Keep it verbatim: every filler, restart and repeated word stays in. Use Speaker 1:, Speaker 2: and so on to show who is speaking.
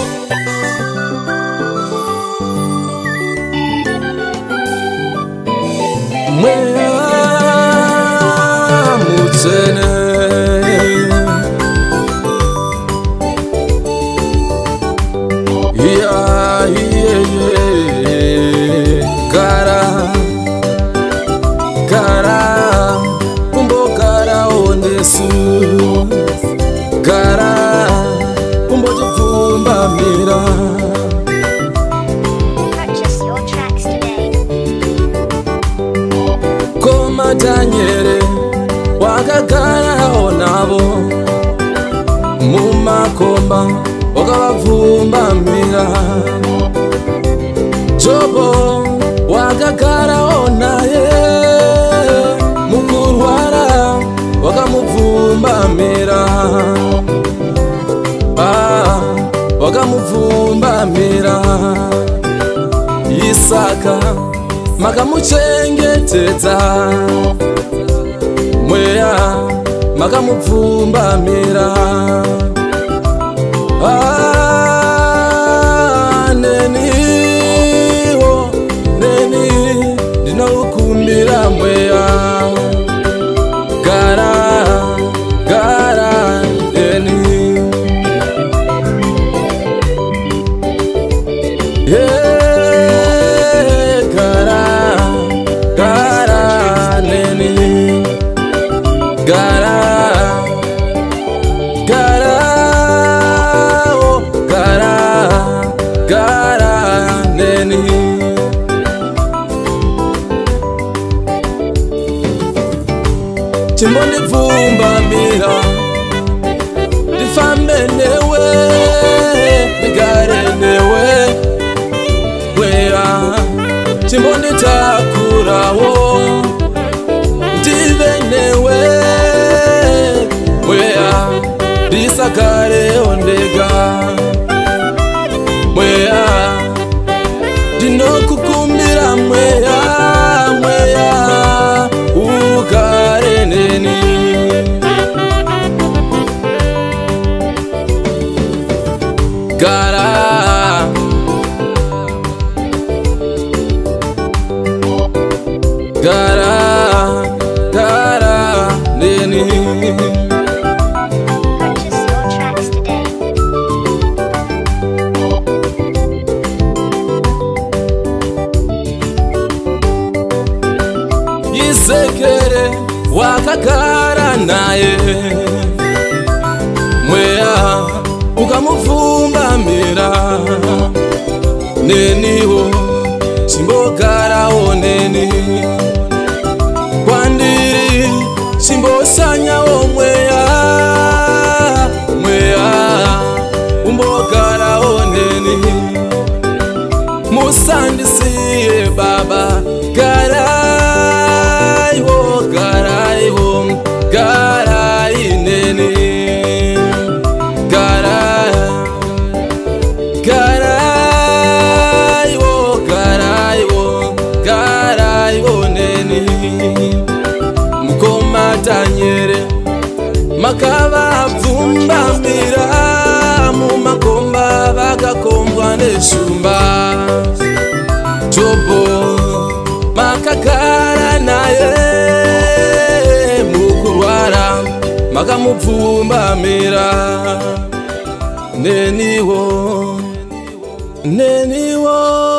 Speaker 1: Mwea mutene yeah, yeah, yeah. Gara Gara Kumbo gara onesu Gara Kumbo jifumba mira.
Speaker 2: Purchase your tracks today.
Speaker 1: Koma tanyere wakagara onabo mumakomba wakavavumba mira. Jobo wakagara onaye mukurwara wakamuvumba mira. Ah, wakamuvumba mira. Isaka makamuchengetedza Mwea makamuvumba mira. Ah, neniwo neni ndinokumbira Mwea. Gara gara neni yeah. Gara, gara, oh, gara, gara, neni. Chimbo ndivumba mira, ndifambe newe, ndigare newe, Mwea. Chimbo nditakurawo, ndive newe, Mwea. Ndisakare ondega, Mwea. Ndinokukumbira Mwea, Mwea. Ugare neni. Gara Gara Gara neni.
Speaker 2: Purchase your tracks today.
Speaker 1: Yisekere wakagara naye Mwea ukamuvumba mira. Neniwo chimbogarawo neni. Kwandiri chimbosanyawo Mwea. Mwea umbogarawo neni. Musandisiye baba. Garaiwo garaiwo garai neni. Garai garaiwo garaiwo garaiwo neni. Mukoma tanyere makavavumba mira. Mumakomba vakakombwa neshumba. Jobo makagara naye mukurwara makamuvumba mira. Neniwo neniwo